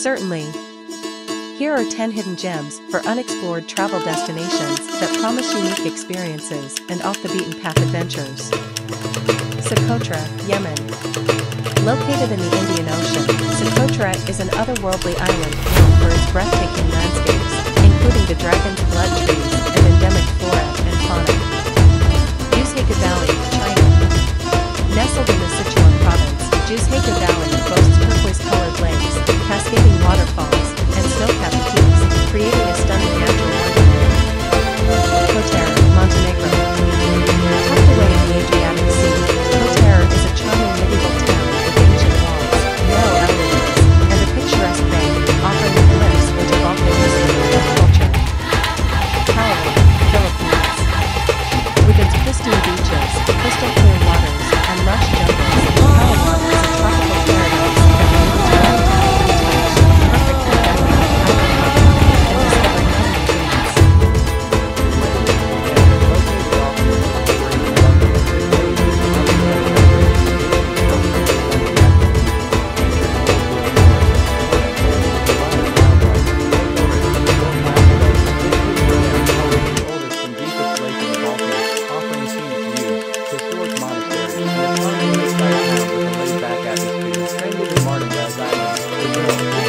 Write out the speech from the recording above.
Certainly. Here are 10 hidden gems for unexplored travel destinations that promise unique experiences and off-the-beaten-path adventures. Socotra, Yemen. Located in the Indian Ocean, Socotra is an otherworldly island known for its breathtaking landscapes, including the dragon's blood trees and endemic flora and fauna. Jiuzhaigou Valley, China. Nestled in the Sichuan province, Jiuzhaigou Valley boasts turquoise-colored lakes, cascading waterfalls, and snow-capped peaks, creating a stunning natural wonderland. Kotor, Montenegro. Tucked away in the Adriatic Sea, Kotor is a charming medieval town with ancient walls, narrow alleyways, and a picturesque bay, offering a glimpse into Balkan history and culture. Palawan, Philippines. With its pristine beaches, crystal-clear waters, and lush jungles, Palawan is a tropical paradise that renews breathtaking untouched, perfect for gathering island hopping and discovering hidden gems. Historic monasteries, and a laid-back atmosphere, strangely to Martin Guy's Island,